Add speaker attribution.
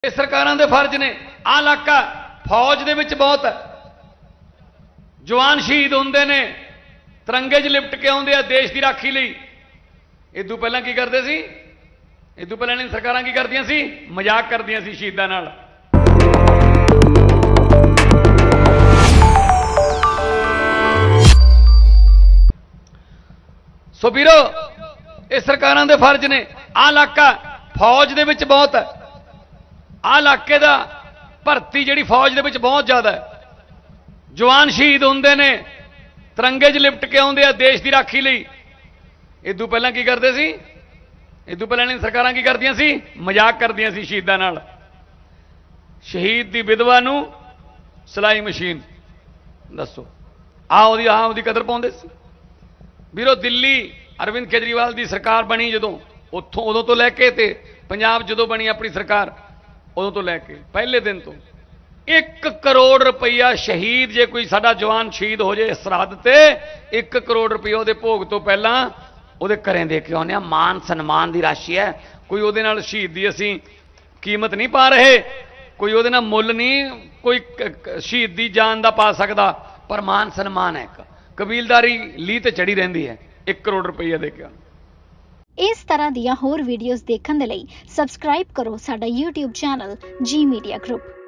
Speaker 1: सरकारां दे फर्ज ने आ इलाका फौज दे विच बहुत है। जवान शहीद होंदे ने, तिरंगे च लिपट के आउंदे आ देश की राखी लई। इदों पहलां की करदे सी? इदों पहलां नहीं सरकारां की करदियां सी? मजाक करदियां सी शहीदां नाल। सो वीरो ये सरकारां दे फर्ज ने। आ इलाका फौज दे विच बहुत है। आ इलाके दा भर्ती जिहड़ी फौज दे विच बहुत ज़्यादा है। जवान शहीद होंदे ने, तिरंगे च लिपट के आउंदे आ देश की राखी लई। इदों पहलां की करदे सी? इदों पहलां नहीं सरकारां की करदियां सी? मजाक करदियां सी शहीदां नाल। शहीद दी विधवा नूं सिलाई मशीन दसो आ कदर पाउंदे सी। ਵੀਰੋ दिल्ली अरविंद केजरीवाल की सरकार बनी जदों उत्थों उदों तो लैके ते पंजाब जदों बनी अपनी सरकार उदों तो लैके पहले दिन तो 1 करोड़ रुपया शहीद जे कोई साडा जवान शहीद हो जाए सरहद ते 1 करोड़ रुपया उहदे भोग तो पहलां उहदे घरें दे के आउंदे आ। मान सन्मान की राशि है। कोई उहदे नाल शहीद दी असीं कीमत नहीं पा रहे, कोई उहदे नाल मुੱਲ नहीं कोई शहीद दी जान दा पा सकदा, पर मान सन्मान है। कबीलदारी ली ते चढ़ी रहिंदी है। 1 करोड़ रुपया दे के
Speaker 2: इस तरह दियां होर वीडियोज़ देखने दे लई सबसक्राइब करो साडा YouTube channel Zee media group.